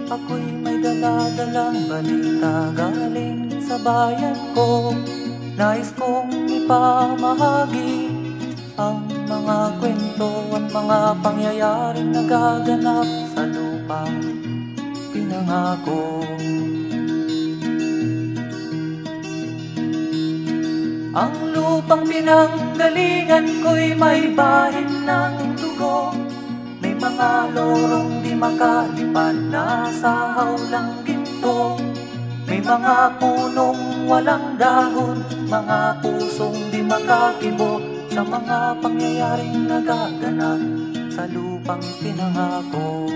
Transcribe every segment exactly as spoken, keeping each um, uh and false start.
Ako'y may dala-dalang balita galing sa bayan ko. Nais kong ipamahagi ang mga kwento at mga pangyayaring nagaganap sa lupang pinangako. Ang lupang pinanggalingan ko'y may bahin ng dugo. May mga lorong di makalipad na sa hawlang ginto. May mga punong walang dahon, mga pusong di makakibo sa mga pangyayaring nagaganap sa lupang pinangako.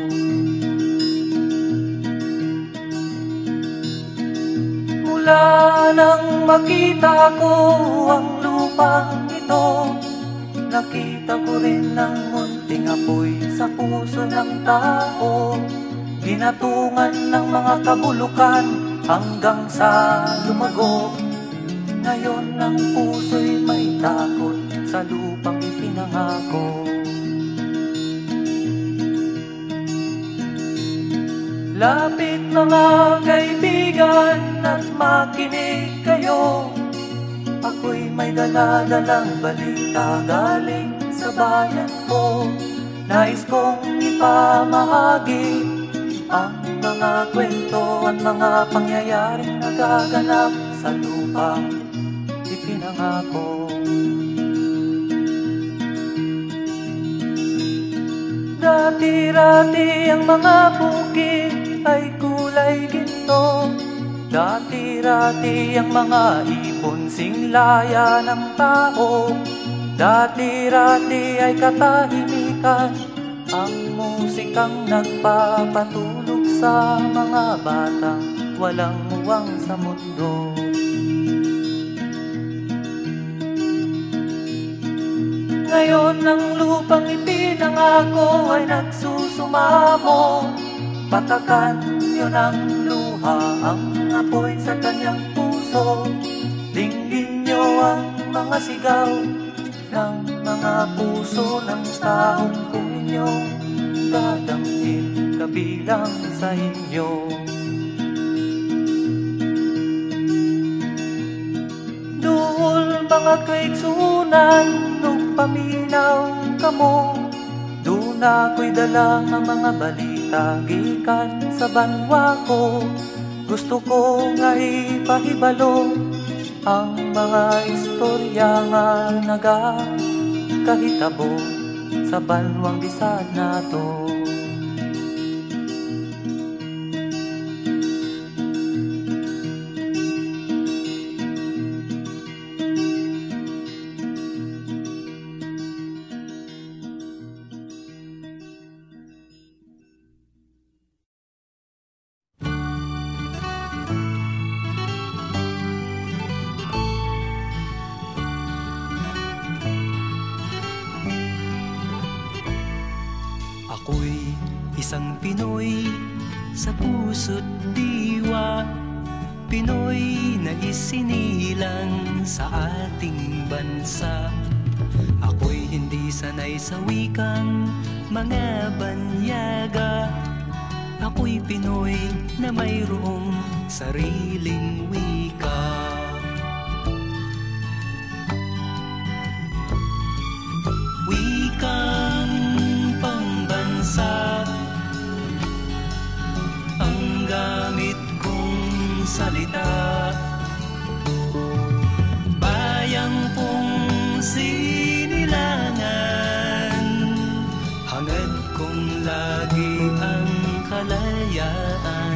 Mula nang makita ko ang lupang ito, nakita ko rin ang munting apoy sa puso ng tao. Ginatungan ng mga kabulukan hanggang sa lumago. Ngayon ang puso'y may takot sa lupang ipinangako. Lapit mga kaibigan at makinig kayo. Ako'y may dala-dalang balita galing sa bayan ko. Nais kong ipamahagi ang mga kwento at mga pangyayaring nagaganap sa lupang ipinangako. Dati-rati ang mga bukid ay kulay ginto. Dati-rati ang mga ibon singlaya ng tao. Dati-rati ay katahimikan ang musikang nagpapatulog sa mga batang walang muwang sa mundo. Ngayon ang lupang ipinangako ay nagsusumamo. Patakan niyo ng luha ang apoy sa kanyang puso. Dinggin niyo ang mga sigaw ng mga puso ng taong kung inyong dadamhin kabilang sa inyo. Duol mga kaigsunan nung paminaw kamo. Doon ako'y dala ng mga balita gikan sa banwa ko. Gusto ko nga ipahibalo ang mga istorya nga nagakahitabo sa banwang bisag nato. Ako'y isang Pinoy sa puso't diwa, Pinoy na isinilang sa ating bansa. Ako'y hindi sanay sa wikang mga banyaga. Ako'y Pinoy na mayroong sariling wika. Wikang pambansa ang gamit kong salita. Bayang pong sinilangan, hangad kong lagi ang kalayaan.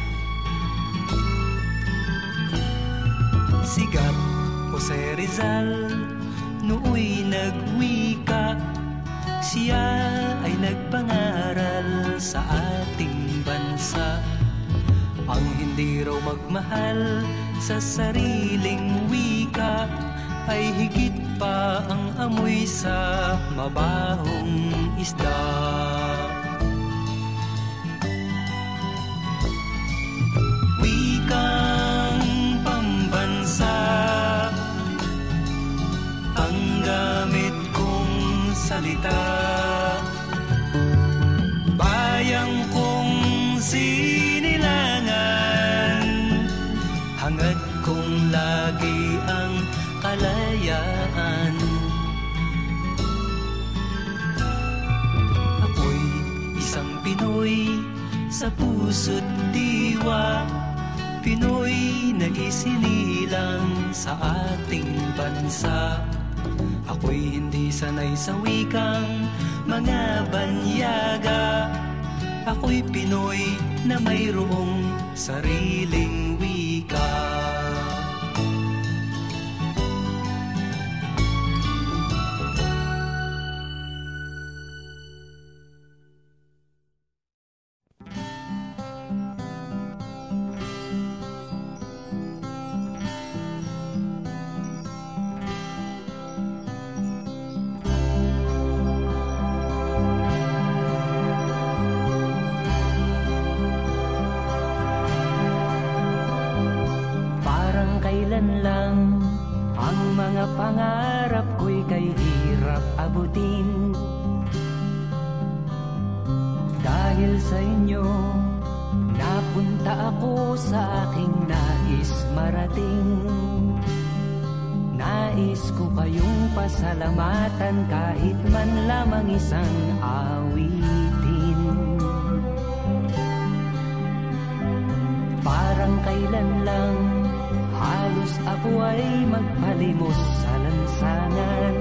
Sigat Jose Rizal nooy nagwika. Siya ay nagpangaral sa ating bansa. Ang hindi raw magmahal sa sariling wika ay higit pa ang amoy sa mabahong isda. Wikang pambansa ang gamit kong salita. Bayang kong si sa puso't diwa, Pinoy na isinilang sa ating bansa. Ako'y hindi sanay sa wikang mga banyaga, ako'y Pinoy na mayroong sariling wika. Kailan lang ang mga pangarap ko'y kay hirap abutin. Dahil sa inyo, napunta ako sa aking nais marating. Nais ko kayong pasalamatan kahit man lamang isang awitin. Parang kailan lang halos ako ay magpalimos sa lansangan.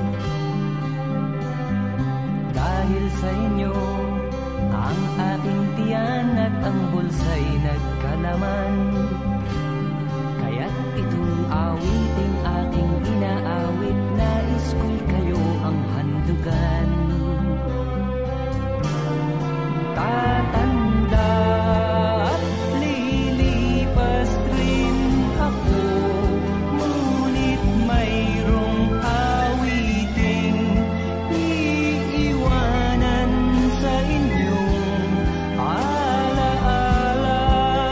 Dahil sa inyo, ang aking tiyan at ang bulsa'y nagkalaman. Kaya't itong awiting aking inaawit, nais ko'y kayo ang handugan. Tatanda at lilipas rin ako, ngunit mayroong awiting iiwanan sa inyong alaala.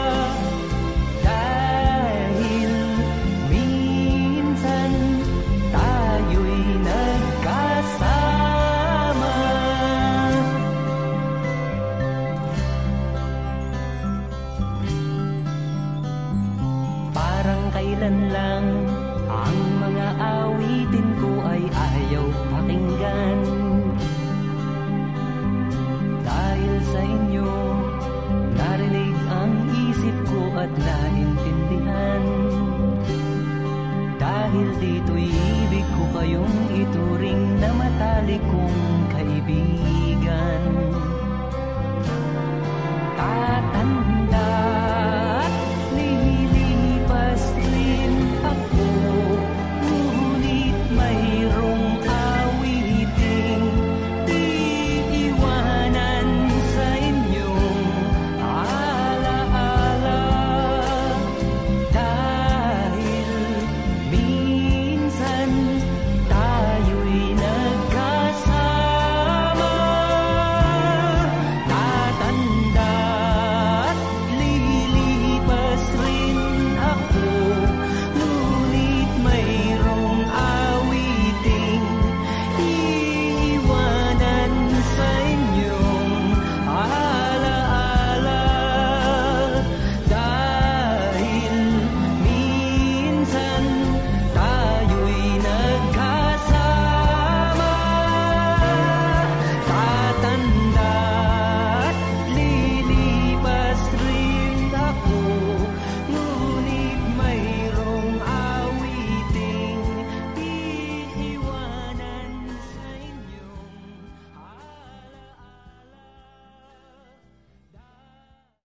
Dahil minsan tayo'y nagkasama. Parang kailan lang ang mga awitin ko ay ayaw pakinggan. Dahil sa inyo, narinig ang isip ko at naintindihan. Dahil dito'y ibig ko kayong ituring na matalik kong kaibigan. Tatanda